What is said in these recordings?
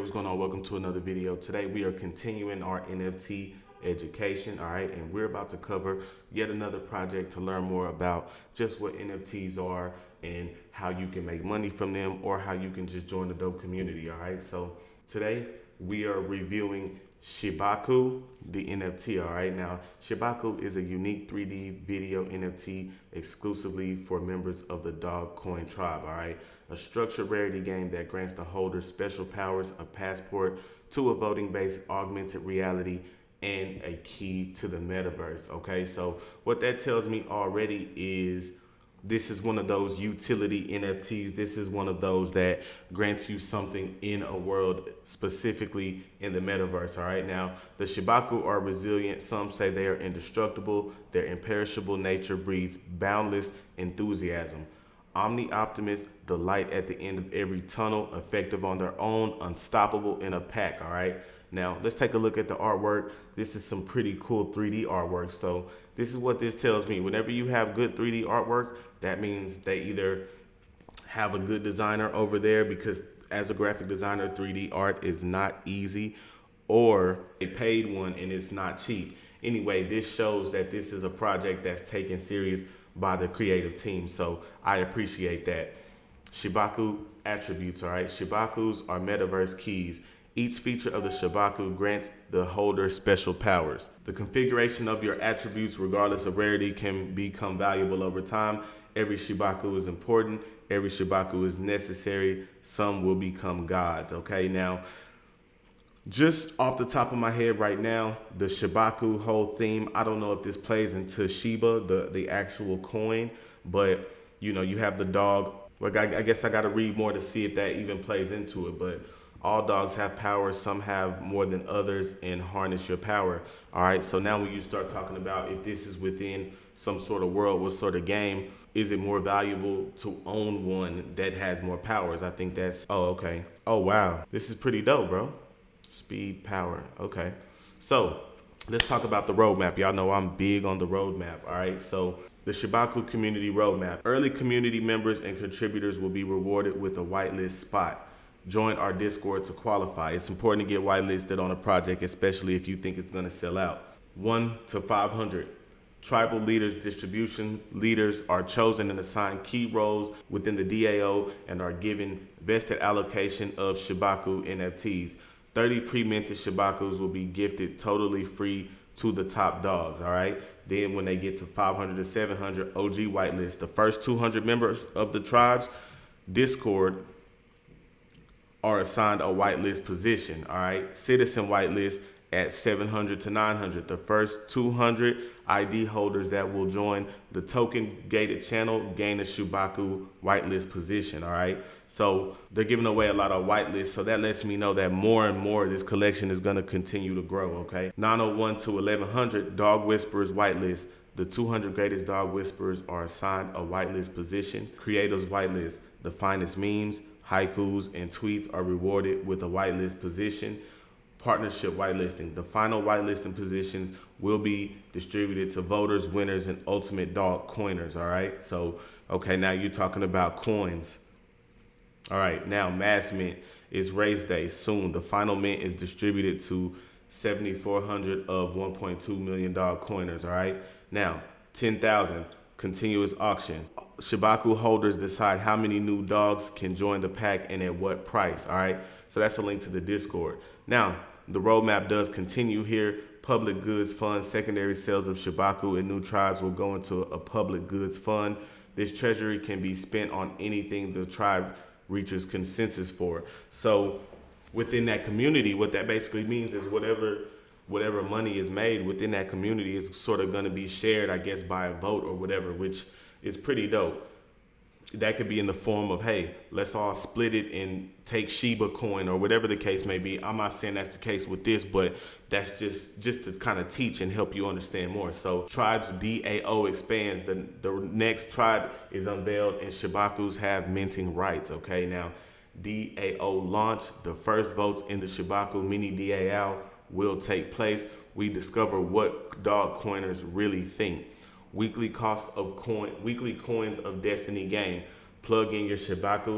What's going on? Welcome to another video. Today we are continuing our NFT education, all right, and we're about to cover yet another project to learn more about just what NFTs are and how you can make money from them or how you can just join the dope community, all right? So today we are reviewing Shibaku, the NFT, all right? Now, Shibaku is a unique 3D video NFT exclusively for members of the Dogecoin tribe, all right? A structured rarity game that grants the holders special powers, a passport to a voting-based augmented reality, and a key to the metaverse, okay? So what that tells me already is this is one of those utility NFTs. This is one of those that grants you something in a world, specifically in the metaverse, all right? Now, the Shibaku are resilient. Some say they are indestructible. Their imperishable nature breeds boundless enthusiasm. Omni-optimist, the light at the end of every tunnel, effective on their own, unstoppable in a pack, all right? Now, let's take a look at the artwork. This is some pretty cool 3D artwork. So this is what this tells me. Whenever you have good 3D artwork, that means they either have a good designer over there, because as a graphic designer, 3D art is not easy, or they paid one and it's not cheap. Anyway, this shows that this is a project that's taken serious by the creative team. So I appreciate that. Shibaku attributes, all right? Shibakus are metaverse keys. Each feature of the Shibaku grants the holder special powers. The configuration of your attributes, regardless of rarity, can become valuable over time. Every Shibaku is important. Every Shibaku is necessary. Some will become gods, okay? Now, just off the top of my head right now, the Shibaku whole theme, I don't know if this plays into Shiba, the actual coin, but you know, you have the dog. Well, I guess I got to read more to see if that even plays into it, but all dogs have powers. Some have more than others, and harness your power. All right. So now when you start talking about if this is within some sort of world, what sort of game, is it more valuable to own one that has more powers? I think that's, oh, okay. Oh, wow. This is pretty dope, bro. Speed, power. Okay. So let's talk about the roadmap. Y'all know I'm big on the roadmap. All right. So the Shibaku community roadmap. Early community members and contributors will be rewarded with a whitelist spot. Join our Discord to qualify. It's important to get whitelisted on a project, especially if you think it's going to sell out. 1 to 500. Tribal leaders, distribution leaders are chosen and assigned key roles within the DAO and are given vested allocation of Shibaku NFTs. 30 pre-minted Shibakus will be gifted totally free to the top dogs, all right? Then when they get to 500 to 700, OG whitelist. The first 200 members of the tribe's Discord are assigned a whitelist position, all right? Citizen whitelist at 700 to 900. The first 200 ID holders that will join the token gated channel gain a Shibaku whitelist position, all right? So they're giving away a lot of whitelists, so that lets me know that more and more of this collection is gonna continue to grow, okay? 901 to 1100, Dog Whisperers whitelist. The 200 greatest dog whisperers are assigned a whitelist position. Creators whitelist. The finest memes, haikus, and tweets are rewarded with a whitelist position. Partnership whitelisting. The final whitelisting positions will be distributed to voters, winners, and ultimate dog coiners, all right? So, okay, now you're talking about coins. All right, now mass mint is race day soon. The final mint is distributed to 7,400 of 1.2 million dog coiners, all right? Now, 10,000, continuous auction. Shibaku holders decide how many new dogs can join the pack and at what price, all right? So that's a link to the Discord. Now, the roadmap does continue here. Public goods fund, secondary sales of Shibaku and new tribes will go into a public goods fund. This treasury can be spent on anything the tribe reaches consensus for. So within that community, what that basically means is whatever money is made within that community is sort of going to be shared, I guess, by a vote or whatever, which is pretty dope. That could be in the form of, hey, let's all split it and take Shiba coin or whatever the case may be. I'm not saying that's the case with this, but that's just to kind of teach and help you understand more. So tribes DAO expands. The next tribe is unveiled and Shibakus have minting rights, okay? Now, DAO launch. The first votes in the Shibaku mini DAO will take place. We discover what dog coiners really think. Weekly coins of Destiny game. Plug in your Shibaku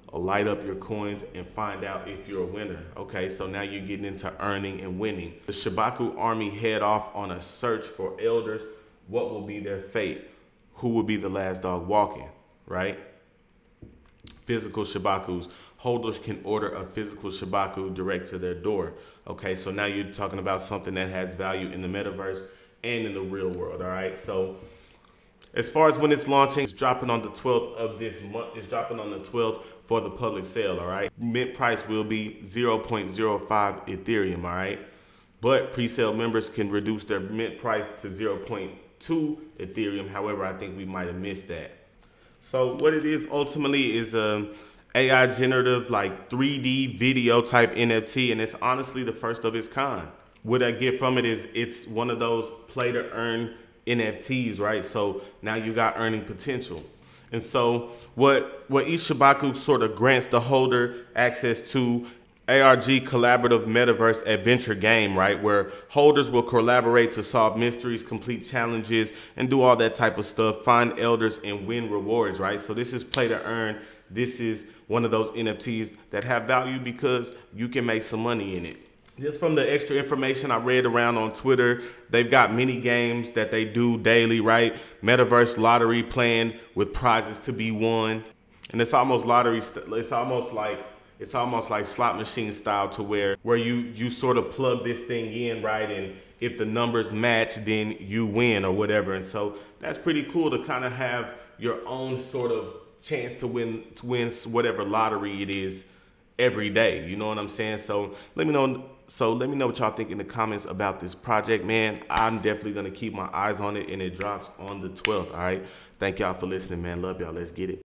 light up your coins and find out if you're a winner. Okay, so now you're getting into earning and winning. The Shibaku army head off on a search for elders. What will be their fate? Who will be the last dog walking, right? Physical Shibakus. Holders can order a physical Shibaku direct to their door. Okay, so now you're talking about something that has value in the metaverse and in the real world, all right? So as far as when it's launching, it's dropping on the 12th of this month. It's dropping on the 12th for the public sale, all right? Mint price will be 0.05 Ethereum, all right? But pre-sale members can reduce their mint price to 0.2 Ethereum. However, I think we might have missed that. So what it is ultimately is AI generative, like 3D video type NFT, and it's honestly the first of its kind. What I get from it is it's one of those play to earn NFTs, right? So now you got earning potential. And so what each Shibaku sort of grants the holder access to ARG collaborative metaverse adventure game, right? Where holders will collaborate to solve mysteries, complete challenges, and do all that type of stuff, find elders and win rewards, right? So this is play to earn. This is one of those NFTs that have value because you can make some money in it. Just from the extra information I read around on Twitter, they've got mini games that they do daily, right? Metaverse lottery planned with prizes to be won. And it's almost lottery, it's almost like slot machine style, to where you sort of plug this thing in, right? And if the numbers match, then you win or whatever. And so that's pretty cool to kind of have your own sort of chance to win whatever lottery it is every day. You know what I'm saying? So let me know what y'all think in the comments about this project, man. I'm definitely gonna keep my eyes on it, and it drops on the 12th. All right. Thank y'all for listening, man. Love y'all. Let's get it.